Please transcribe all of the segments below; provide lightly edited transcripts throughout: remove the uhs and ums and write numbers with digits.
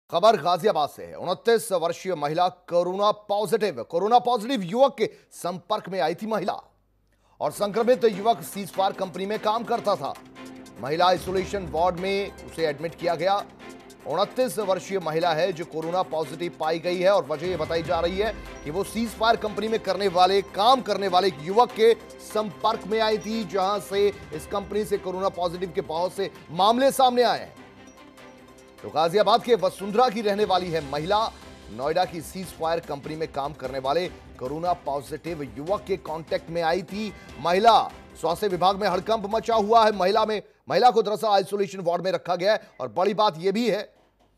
खबर गाजियाबाद से है। 29 वर्षीय महिला कोरोना पॉजिटिव युवक के संपर्क में आई थी महिला और संक्रमित युवक सीजफायर कंपनी में काम करता था। महिला आइसोलेशन वार्ड में उसे एडमिट किया गया। 29 वर्षीय महिला है जो कोरोना पॉजिटिव पाई गई है और वजह यह बताई जा रही है कि वो सीजफायर कंपनी में काम करने वाले एक युवक के संपर्क में आई थी, जहां से इस कंपनी से कोरोना पॉजिटिव के बहुत से मामले सामने आए हैं। तो गाजियाबाद के वसुंधरा की रहने वाली है महिला। नोएडा की सीजफायर कंपनी में काम करने वाले कोरोना पॉजिटिव युवक के कांटेक्ट में आई थी महिला। स्वास्थ्य विभाग में हड़कंप मचा हुआ है। महिला को दरअसल आइसोलेशन वार्ड में रखा गया है और बड़ी बात यह भी है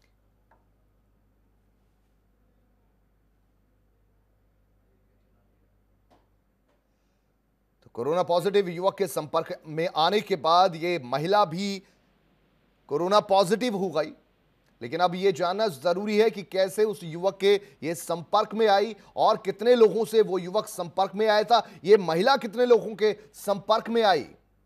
तो कोरोना पॉजिटिव युवक के संपर्क में आने के बाद यह महिला भी कोरोना पॉजिटिव हो गई। लेकिन अब यह जानना जरूरी है कि कैसे उस युवक के ये संपर्क में आई और कितने लोगों से वो युवक संपर्क में आया था, ये महिला कितने लोगों के संपर्क में आई।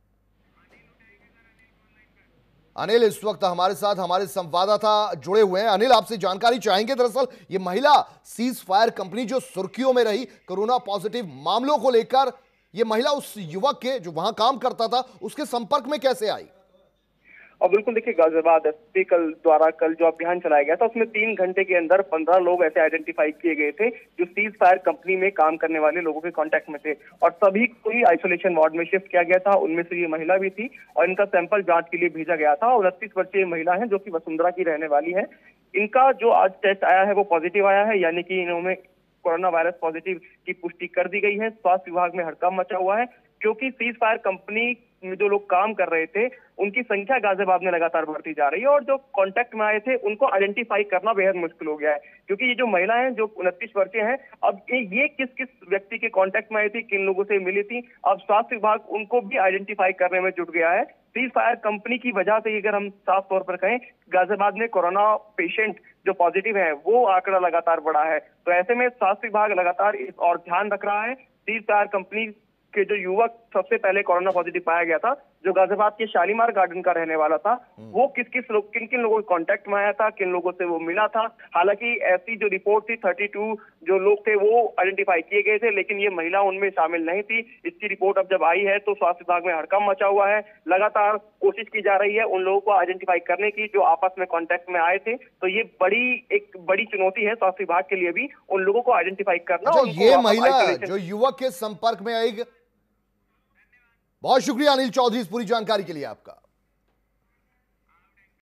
अनिल इस वक्त हमारे साथ हमारे संवाददाता जुड़े हुए हैं। अनिल, आपसे जानकारी चाहेंगे। दरअसल ये महिला सीजफायर कंपनी जो सुर्खियों में रही कोरोना पॉजिटिव मामलों को लेकर, ये महिला उस युवक के जो वहां काम करता था उसके संपर्क में कैसे आई? और बिल्कुल देखिए, गाजियाबाद एसपी द्वारा कल जो अभियान चलाया गया था उसमें 3 घंटे के अंदर 15 लोग ऐसे आइडेंटिफाई किए गए थे जो सीजफायर कंपनी में काम करने वाले लोगों के कांटेक्ट में थे और सभी को ही आइसोलेशन वार्ड में शिफ्ट किया गया था। उनमें से ये महिला भी थी और इनका सैंपल जांच के लिए भेजा गया था। 29 वर्षीय महिला है जो कि वसुंधरा की रहने वाली है। इनका जो आज टेस्ट आया है वो पॉजिटिव आया है, यानी कि इन्होंने कोरोना वायरस पॉजिटिव की पुष्टि कर दी गई है। स्वास्थ्य विभाग में हड़कंप मचा हुआ है क्योंकि सीजफायर कंपनी में जो लोग काम कर रहे थे उनकी संख्या गाजियाबाद में लगातार बढ़ती जा रही है और जो कांटेक्ट में आए थे उनको आइडेंटिफाई करना बेहद मुश्किल हो गया है क्योंकि ये जो महिला है जो 29 वर्षीय है, अब ये किस किस व्यक्ति के कांटेक्ट में आई थी, किन लोगों से मिली थी, अब स्वास्थ्य विभाग उनको भी आइडेंटिफाई करने में जुट गया है। सीजफायर कंपनी की वजह से अगर हम साफ तौर पर कहें, गाजियाबाद में कोरोना पेशेंट जो पॉजिटिव है वो आंकड़ा लगातार बढ़ा है। तो ऐसे में स्वास्थ्य विभाग लगातार इस और ध्यान रख रहा है। सीजफायर कंपनी के जो युवक सबसे पहले कोरोना पॉजिटिव पाया गया था, जो गाजियाबाद के शालीमार गार्डन का रहने वाला था, वो किन किन लोगों के कांटेक्ट में आया था, किन लोगों से वो मिला था। हालांकि ऐसी जो रिपोर्ट थी 32 जो लोग थे वो आइडेंटिफाई किए गए थे, लेकिन ये महिला उनमें शामिल नहीं थी। इसकी रिपोर्ट अब जब आई है तो स्वास्थ्य विभाग में हड़कंप मचा हुआ है। लगातार कोशिश की जा रही है उन लोगों को आइडेंटिफाई करने की जो आपस में कांटेक्ट में आए थे। तो ये एक बड़ी चुनौती है स्वास्थ्य विभाग के लिए भी, उन लोगों को आइडेंटिफाई करना। ये महिला जो युवक के संपर्क में आई, बहुत शुक्रिया अनिल चौधरी इस पूरी जानकारी के लिए आपका।